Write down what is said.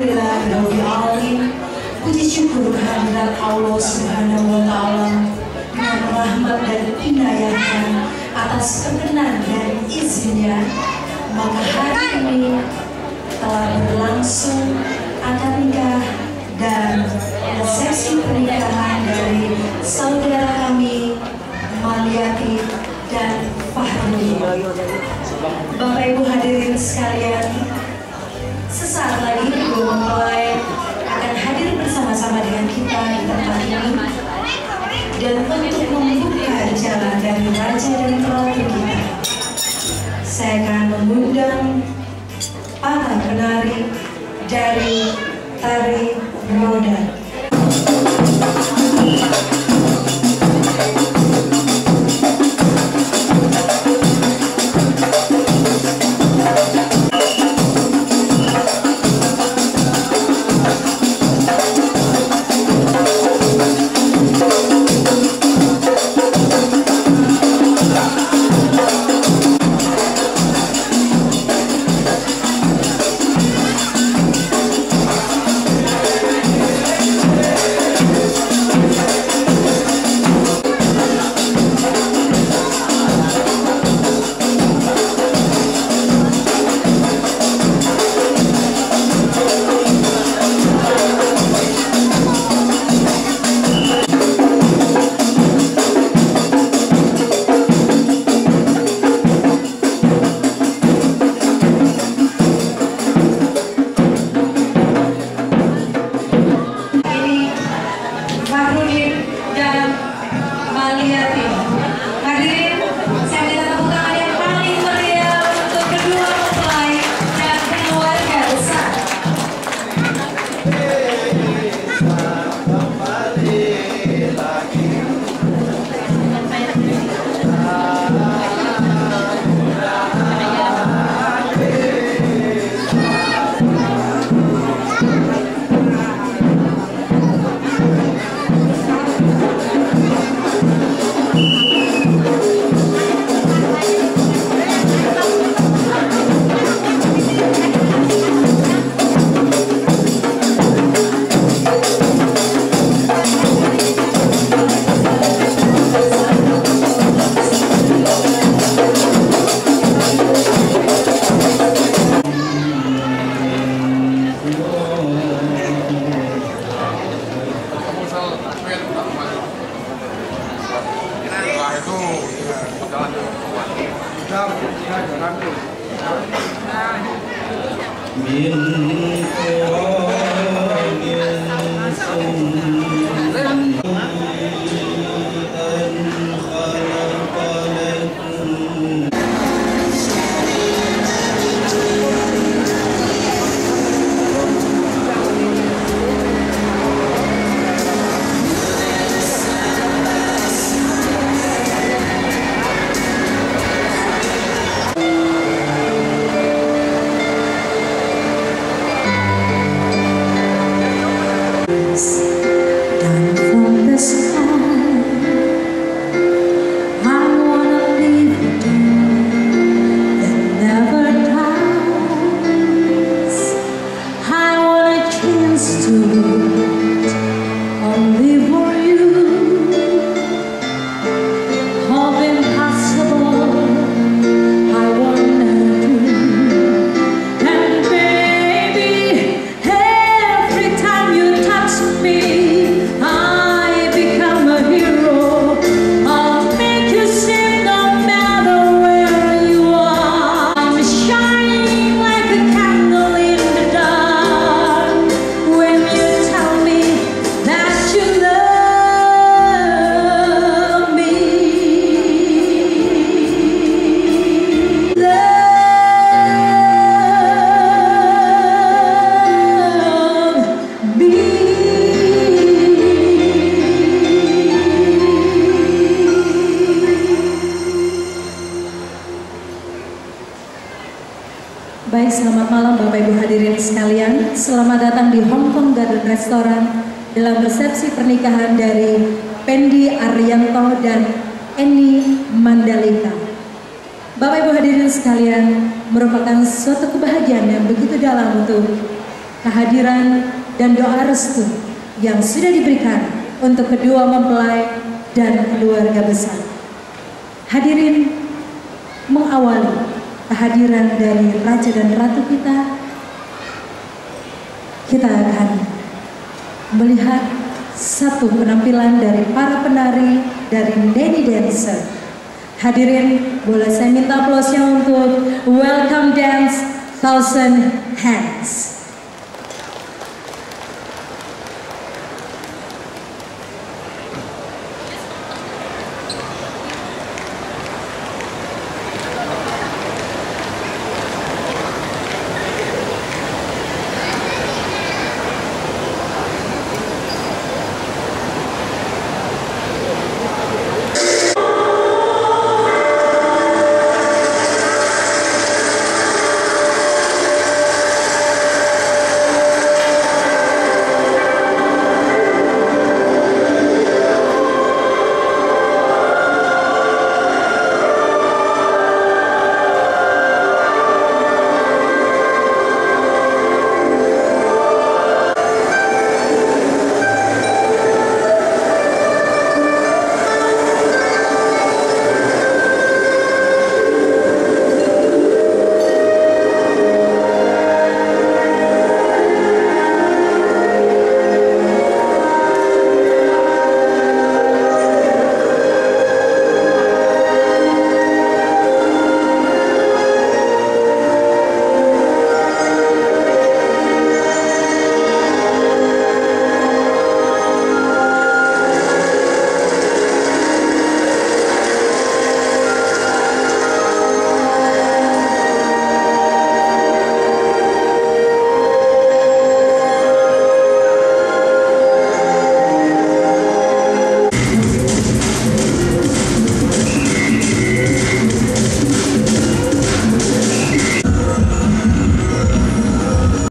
Puji syukur kehadirat Allah Subhanahu wa Ta'ala dengan rahmat dan inayahnya atas perkenan dan izinnya, maka hari ini telah berlangsung akad nikah dan resepsi pernikahan dari saudara kami Maliati dan Fahri. Bapak Ibu hadirin sekalian, sesaat lagi Ibu mempelai akan hadir bersama-sama dengan kita di tempat ini, dan untuk membuka jalan dari raja dan ratu kita, saya akan mengundang para penari dari tari roda. Baik, selamat malam Bapak Ibu hadirin sekalian. Selamat datang di Hong Kong Garden Restaurant dalam resepsi pernikahan dari Pendi Arianto dan Eni Mandalika. Bapak Ibu hadirin sekalian, merupakan suatu kebahagiaan yang begitu dalam untuk kehadiran dan doa restu yang sudah diberikan untuk kedua mempelai dan keluarga besar. Hadirin, mengawali kehadiran dari Raja dan Ratu kita akan melihat satu penampilan dari para penari dari Lady Dancer. Hadirin, boleh saya minta aplausnya untuk Welcome Dance Thousand Hands.